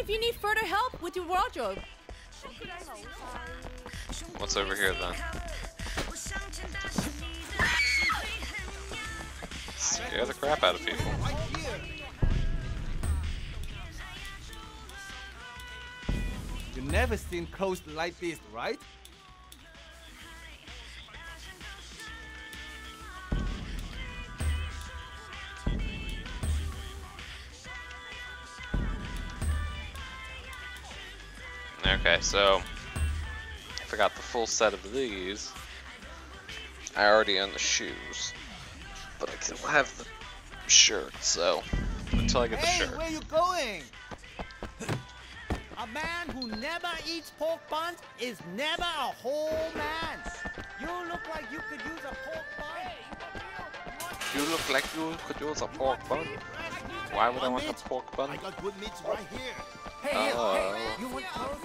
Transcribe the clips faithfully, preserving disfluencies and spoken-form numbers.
if you need further help with your wardrobe. What's over here then? Scare the crap out of people. You never seen clothes like this, right? Okay, so if I got the full set of these, I already own the shoes, but I can have the shirt. So until I get the Hey, shirt. where you going? A man who never eats pork buns is never a whole man. You look like you could use a pork bun. You look like you could use a pork bun. Why would I want a pork bun? I got good meats right here. Hey, Oh. hey, you want clothes?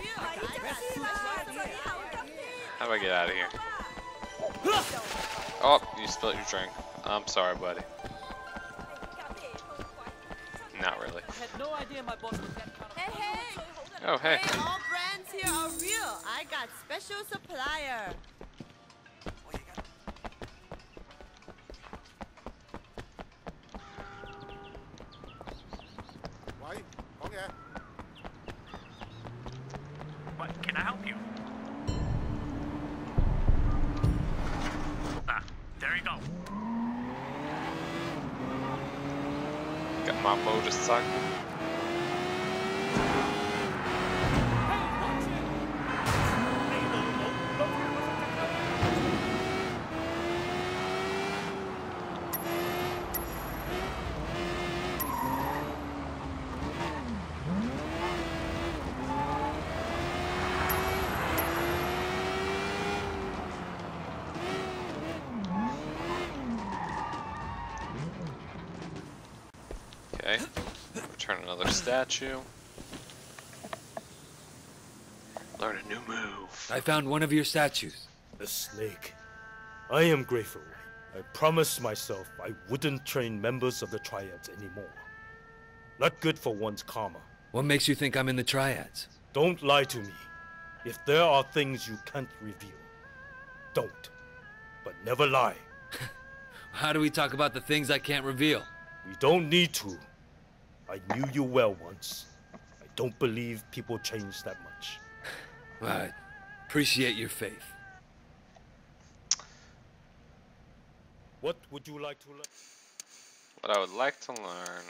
How do I get out of here? Oh, you spilled your drink. I'm sorry, buddy. Not really. I had no idea my boss was that kind of. Hey, hey! Oh, hey. Hey, all brands here are real. I got special supplier. What can I help you? Ah, there you go. Got my motorcycle. Okay, return another statue. Learn a new move. I found one of your statues. The snake. I am grateful. I promised myself I wouldn't train members of the Triads anymore. Not good for one's karma. What makes you think I'm in the Triads? Don't lie to me. If there are things you can't reveal, don't. But never lie. How do we talk about the things I can't reveal? We don't need to. I knew you well once. I don't believe people change that much. I appreciate your faith. What would you like to learn? What I would like to learn.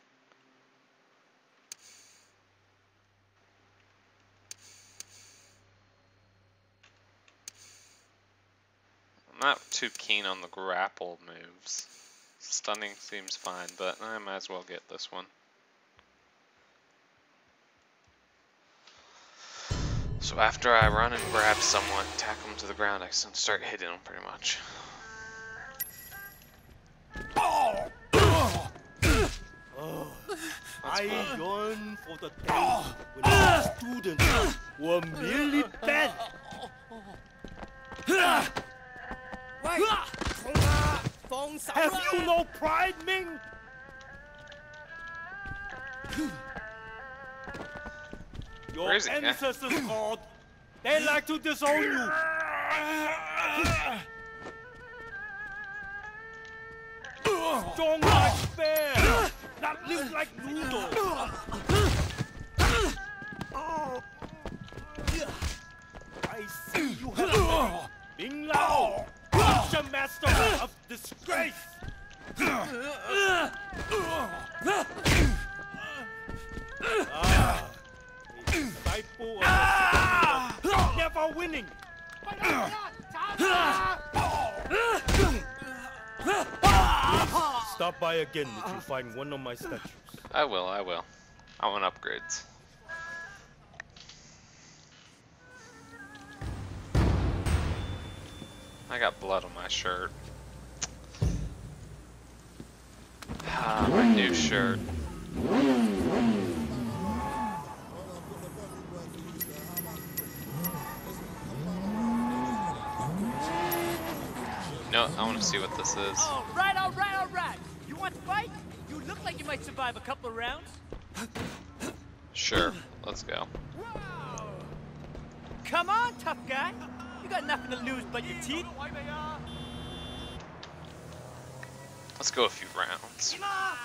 I'm not too keen on the grapple moves. Stunning seems fine, but I might as well get this one. So after I run and grab someone, tackle them to the ground, I can start hitting them pretty much. Oh, I yearn for the day when the students were merely bad. Have you no pride, Ming? Your Where is he? ancestors called. They like to disown you. Strong like bear, not live like noodle. I see you have Ming Lao, future master of disgrace. Ah, a disciple of the never winning. Stop by again if you find one of my statues. I will, I will. I want upgrades. I got blood on my shirt. Ah, my new shirt. No, I want to see what this is. All right, all right, all right. You want to fight? You look like you might survive a couple of rounds. Sure, let's go. Come on, tough guy. You got nothing to lose but your teeth. Let's go a few rounds.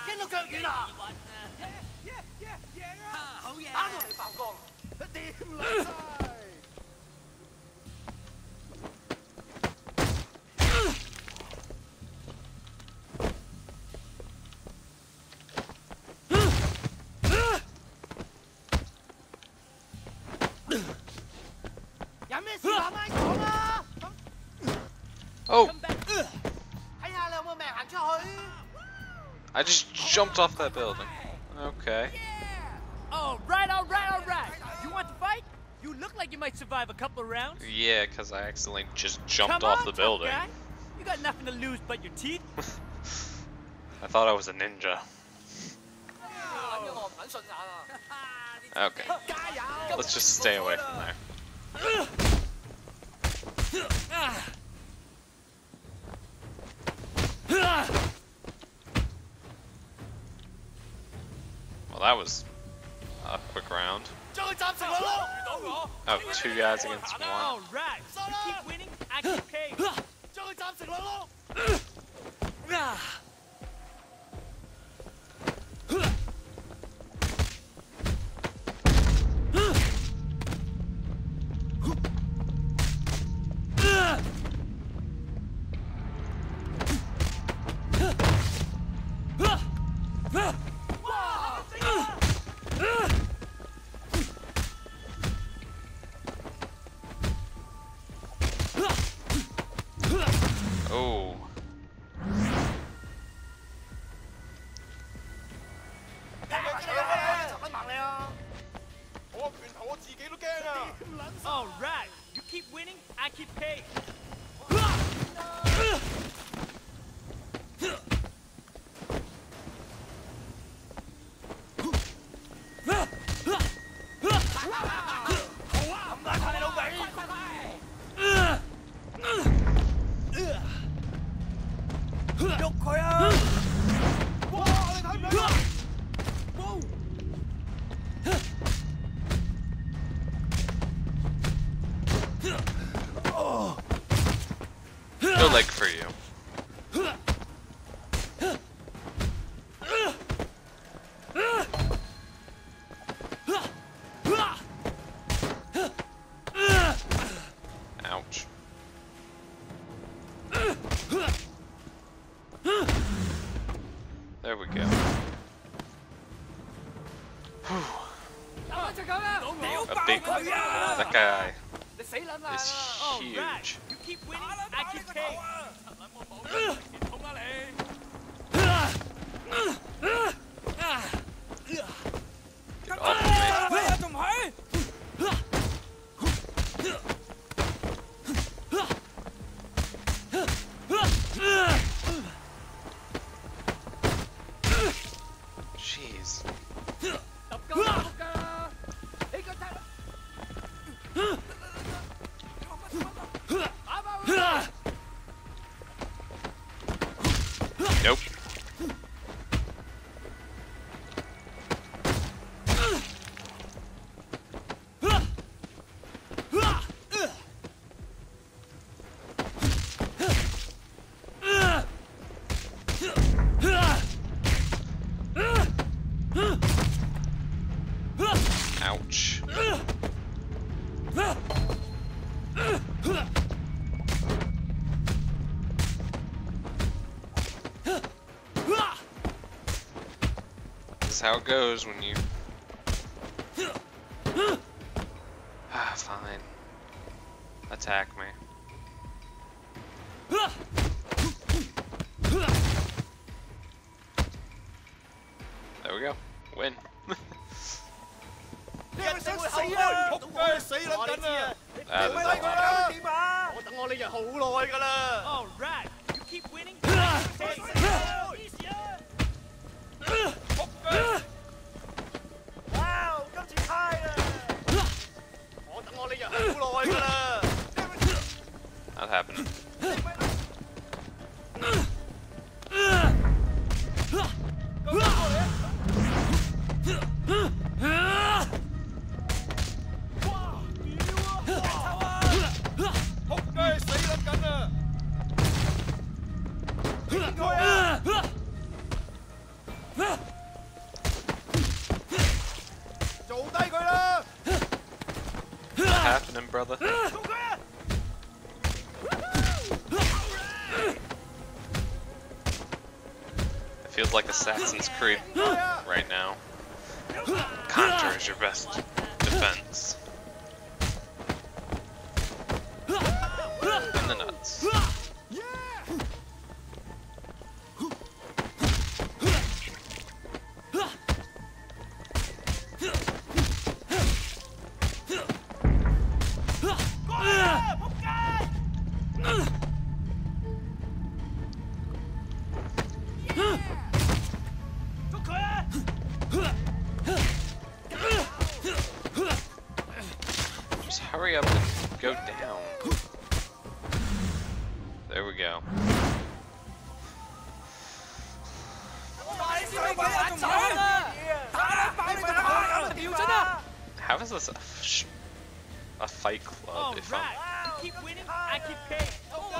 Oh! I just jumped off that building. Okay. All right, all right, all right. You want to fight? You look like you might survive a couple of rounds. Yeah, because I accidentally just jumped Come off on, the tough building. guy. You got nothing to lose but your teeth. I thought I was a ninja. Okay. Let's just stay away from there. Well, that was a quick round. Oh, two guys against one. All right. You keep winning, I keep paying. Oh. All right. You keep winning, I keep paying. No leg for you. Ouch. There we go. A big one. That guy is huge. You keep winning, I keep paying. Get off of me. Jeez. Nope. Ouch. This is how it goes when you... Ah, fine. Attack me. There we go. Win. Ah, there's a lot. All right. You keep winning. Not happening. happening, brother? It feels like Assassin's Creed right now. Contra is your best defense. In the nuts. Just hurry up and go down. There we go. How is this a, sh a fight club? If I'm... You keep winning, I keep paying.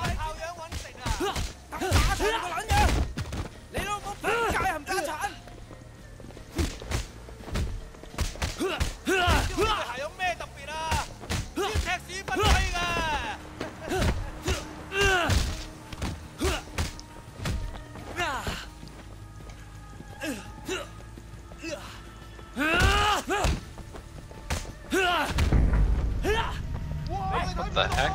What the heck?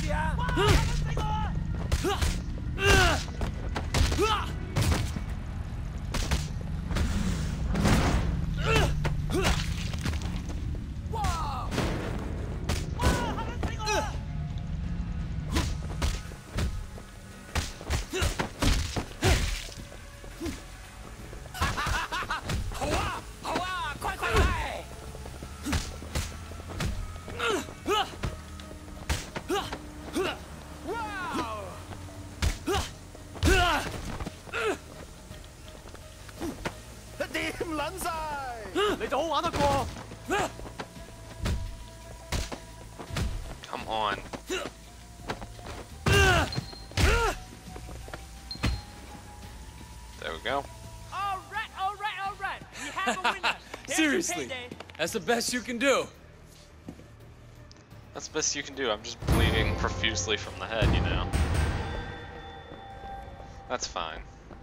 Come on. There we go. All right, all right, all right. We have a winner. Here's your Seriously, payday. that's the best you can do. That's the best you can do. I'm just bleeding profusely from the head, you know. That's fine.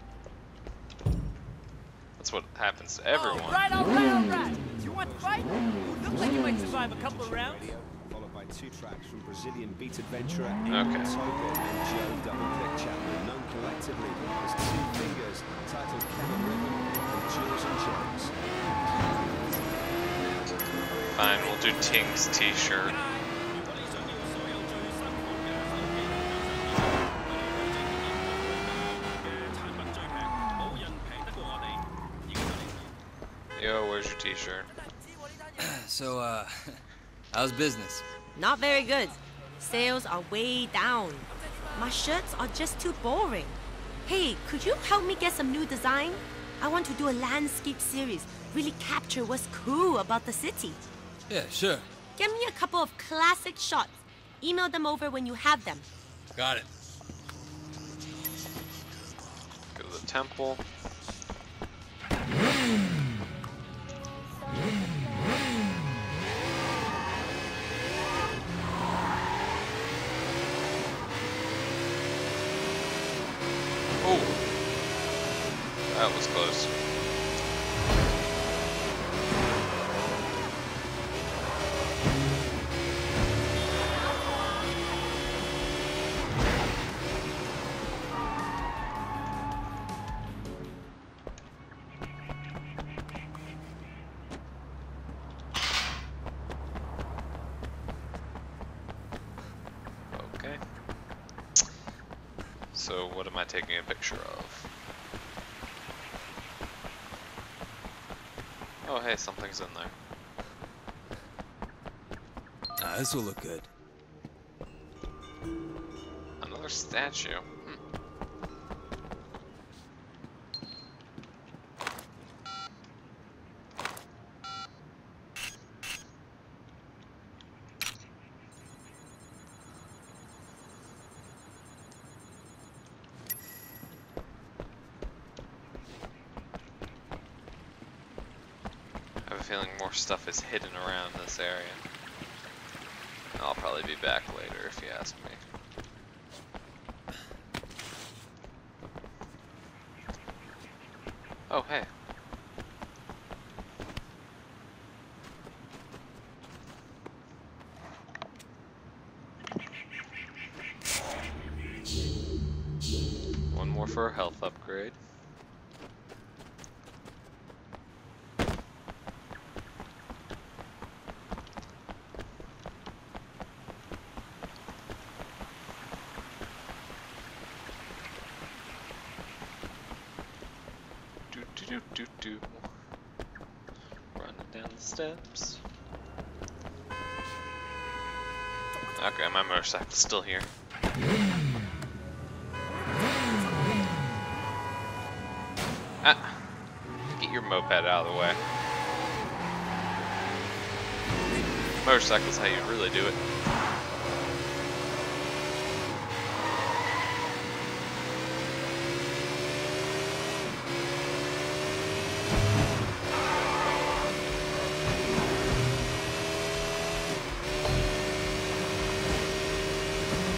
That's what happens to everyone. All right, all right, all right. You want to fight? You look like you might survive a couple of rounds. Followed by two tracks from Brazilian beat adventurer Okay. Togo and Joe Double Click Chapman, known collectively as Two Fingers, titled Kevin Rhythm and Jules and James. Fine, we'll do Ting's t-shirt. Yo, where's your t-shirt? So, uh, how's business? Not very good. Sales are way down. My shirts are just too boring. Hey, could you help me get some new design? I want to do a landscape series. Really capture what's cool about the city. Yeah, sure. Get me a couple of classic shots. Email them over when you have them. Got it. Go to the temple. Oh, that was close. Okay. So what am I taking a picture of? Oh hey, something's in there. Ah, this will look good. Another statue. Hmm. I have a feeling more stuff is hidden around this area. I'll probably be back later if you ask me. Oh, hey. One more for a health upgrade. Do do do do do. Running down the steps. Okay, my motorcycle's still here. Ah! Get your moped out of the way. Motorcycle's how you really do it.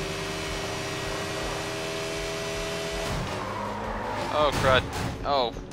Oh crud. Oh.